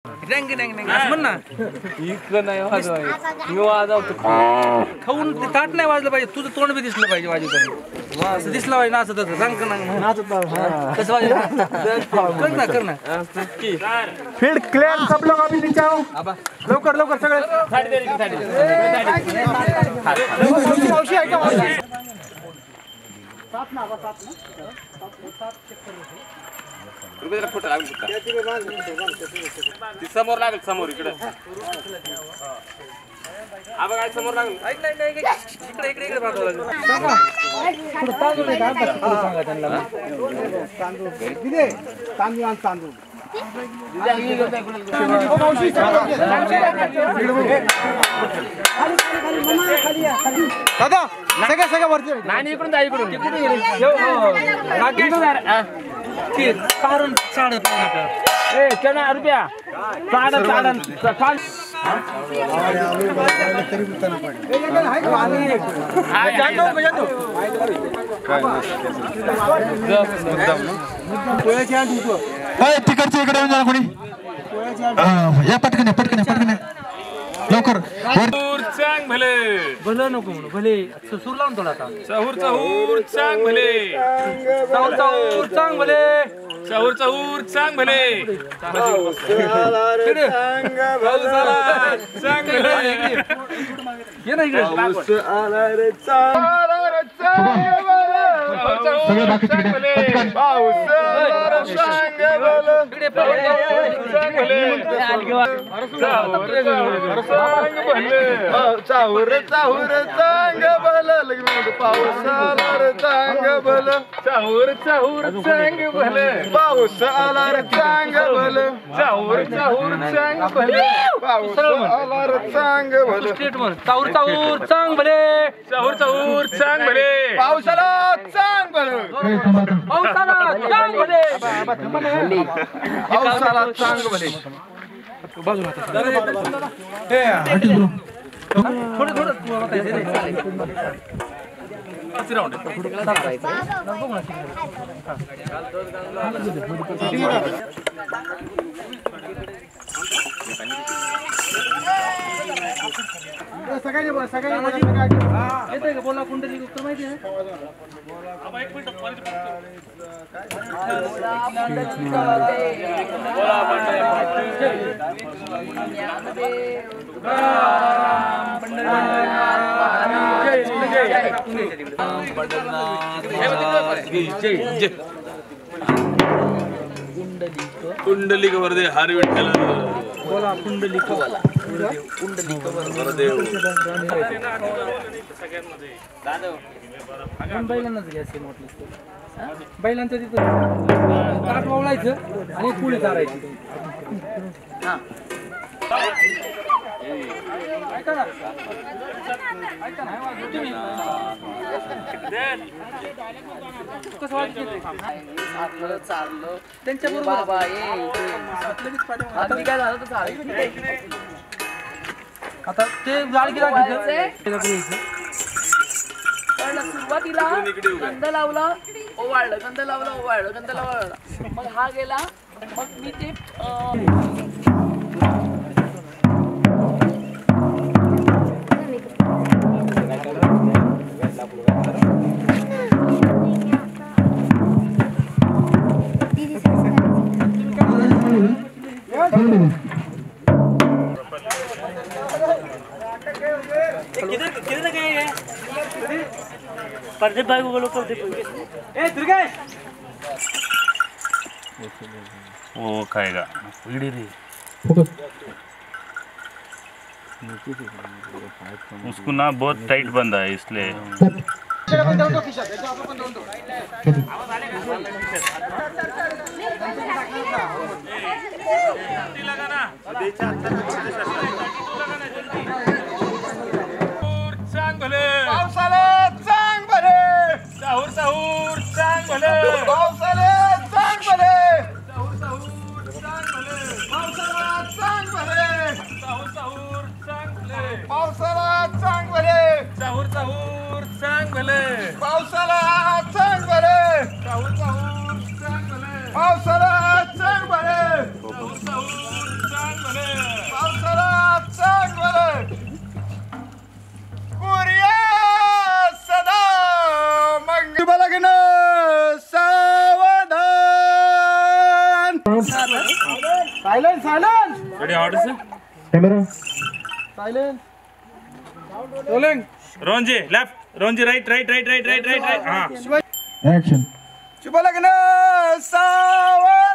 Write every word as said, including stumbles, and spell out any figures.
रंग रंग रंग असं म्हण ना. इतकं नाही वाजवाय मी वाजवतो खाऊन ते ताट नाही वाजलं पाहिजे, तुझं तोंड बी दिसलं पाहिजे वाजवताना. असं दिसलं पाहिजे नाचत तसं रंग रंग कसं वाजव कर ना कर ना. फील्ड क्लियर सब लोग अभी नीचे आओ लवकर लवकर सगळे. औषधी आहे का औषधी? सात ना सात ना रुपयाला फोटो लागू शकता ती समोर लागेल समोर इकडे आबा काय समोर लागेल. ऐक नाही नाही इकडे इकडे इकडे बांधावं लागेल. थोडं तांदूळ नाही का सांगा त्यांना. तांदूळ किती तांदूळ आणि तांदूळ दादा सगळ्या सगळ्या वरती नाही इकडून जा इकडून कारण चालत नाही. ए चला रुपया चाडन चाडन चाल तरी उताना पाहिजे. तिकडचे इकडे येऊन जा कोणी. या पटकन पटकन पटकन लवकर. चांग भले भलं नको म्हणून भले सूर लावून थोडा आता. चाहूर चाहूर चांग भले चाहूर चाहूर चांग भले चाहूर चाहूर चांग भले चांग भले ये ना इकडे. सगळे बाकी तिकडे पटकन. चाहूर चाहूर चांग भल पाऊस आला रे चांग भल चाहूर चाहूर चांग भले पाऊस आला रे चांग भल चाहूर चाहूर चांग भले पाऊस आला रे चांग भल स्ट्रेट म्हण. चाहूर चाहूर चांग भले चाहूर चाहूर चांग भले पावसाला चांग भल पावसाला चांग भले पावसाला चांग भले. बाजूला थोडं थोडं सगळ्यांनी सगळ्यांनी येते का बोला कुंडली उत्तर माहिती आहे. कुंडलिक वरदे हरी विठ्ठल बोला कुंडलिक कुंडलिक वरदेव बैलांनाच घ्यायचं म्हटलं. बैलांचं तिथं ताट वावळायचं आणि पुढे चारायची. ऐका ना ऐका ना कसं वाटतं चाललो त्यांच्या बाबा काय झालं तर आता ते जाळकी पण सुरुवातीला गंध लावला ओवाळलं गंध लावला ओवाळलं गंध लावला मग हा गेला मग मी ते प्रदीप भाई को बोलो प्रदीप ए दुर्गेश वो खाएगा उसको ना बहुत टाइट बंधा है इसलिए पावसाला चांग भले चाहूर चाहूर चांग भले पावसाला चांग भले चाहूर चाहूर चांग भले पावसाला चांग भले चाहूर चाहूर चांग भले पावसाला चांग भले चाहूर चाहूर चांग भले पावसाला चांग भले चाहूर चाहूर चांग भले पावसाला चांग भले चाहूर चाहूर चांग सायलेंट सायलेंट रेडी ऑर्डर से कॅमेरा सायलेंट रोंजी लेफ्ट रोंजी right right right right right right हां ऍक्शन शुभ लग्न सावध